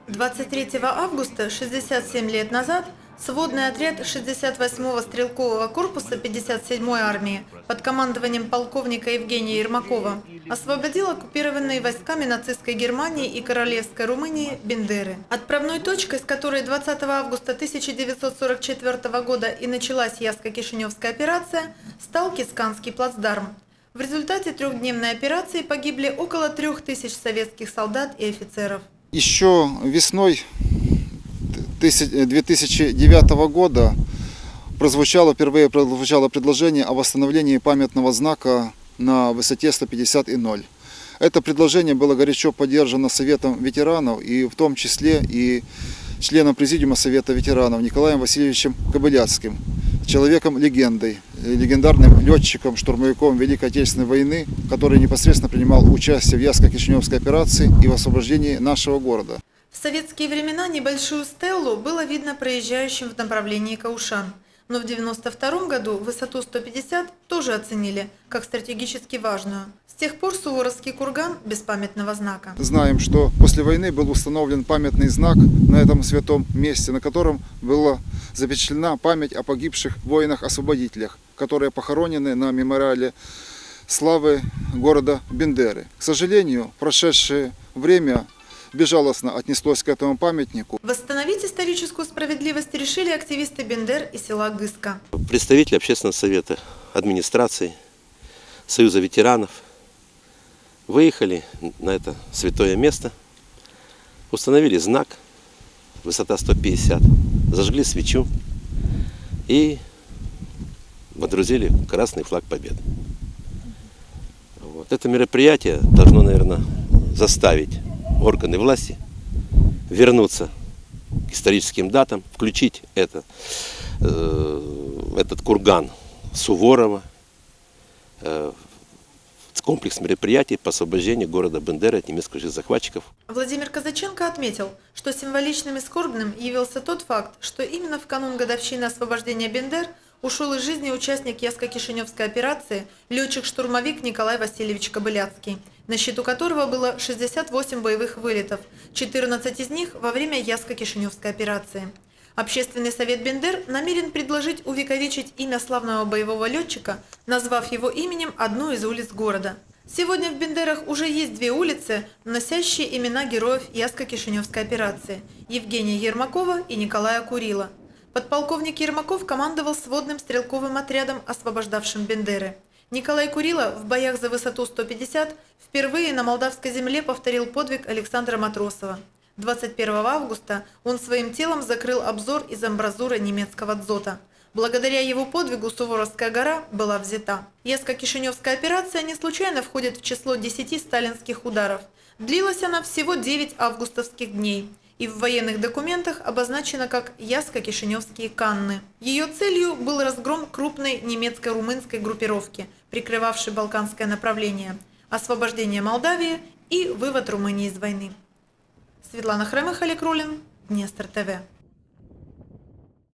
23 августа, 67 лет назад, сводный отряд 68-го стрелкового корпуса 57-й армии под командованием полковника Евгения Ермакова освободил оккупированные войсками нацистской Германии и королевской Румынии Бендеры. Отправной точкой, с которой 20 августа 1944 года и началась Яско-Кишиневская операция, стал Кисканский плацдарм. В результате трехдневной операции погибли около 3000 советских солдат и офицеров. Еще весной 2009 года впервые прозвучало предложение о восстановлении памятного знака на высоте 150,0. Это предложение было горячо поддержано Советом ветеранов, и в том числе и членом Президиума Совета ветеранов Николаем Васильевичем Кобыляцким, человеком-легендой, легендарным летчиком, штурмовиком Великой Отечественной войны, который непосредственно принимал участие в Яско-Кишиневской операции и в освобождении нашего города. В советские времена небольшую стеллу было видно проезжающим в направлении Каушан. Но в 1992 году высоту 150 тоже оценили как стратегически важную. С тех пор Суворовский курган без памятного знака. Знаем, что после войны был установлен памятный знак на этом святом месте, на котором была запечатлена память о погибших воинах-освободителях, которые похоронены на мемориале славы города Бендеры. К сожалению, в прошедшее время безжалостно отнеслось к этому памятнику. Восстановить историческую справедливость решили активисты Бендер и села Гыска. Представители общественного совета, администрации, Союза ветеранов выехали на это святое место, установили знак, высота 150, зажгли свечу и водрузили красный флаг победы. Вот. Это мероприятие должно, наверное, заставить органы власти вернуться к историческим датам, включить этот курган Суворова в комплекс мероприятий по освобождению города Бендеры от немецких захватчиков. Владимир Казаченко отметил, что символичным и скорбным явился тот факт, что именно в канун годовщины освобождения Бендер ушел из жизни участник Яско-Кишиневской операции, летчик-штурмовик Николай Васильевич Кобыляцкий, на счету которого было 68 боевых вылетов, 14 из них во время Яско-Кишиневской операции. Общественный совет Бендер намерен предложить увековечить имя славного боевого летчика, назвав его именем одну из улиц города. Сегодня в Бендерах уже есть две улицы, носящие имена героев Яско-Кишиневской операции – Евгения Ермакова и Николая Курила. Подполковник Ермаков командовал сводным стрелковым отрядом, освобождавшим Бендеры. Николай Курила в боях за высоту 150 впервые на молдавской земле повторил подвиг Александра Матросова. 21 августа он своим телом закрыл обзор из амбразуры немецкого дзота. Благодаря его подвигу Суворовская гора была взята. Яско-Кишиневская операция не случайно входит в число 10 сталинских ударов. Длилась она всего 9 августовских дней и в военных документах обозначена как Яско-Кишиневские Канны. Ее целью был разгром крупной немецко-румынской группировки, прикрывавшей балканское направление, освобождение Молдавии и вывод Румынии из войны. Светлана Хремых, Олег Рулин, Днестр ТВ.